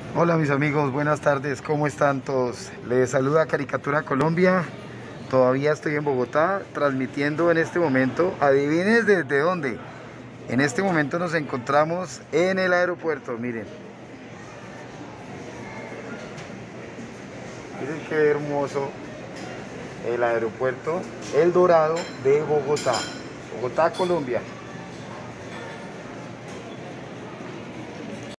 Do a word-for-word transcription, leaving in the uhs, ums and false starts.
Hola mis amigos, buenas tardes, ¿cómo están todos? Les saluda Caricatura Colombia. Todavía estoy en Bogotá transmitiendo en este momento. Adivinen desde dónde. En este momento nos encontramos en el aeropuerto, miren. Miren qué hermoso el aeropuerto El Dorado de Bogotá. Bogotá, Colombia.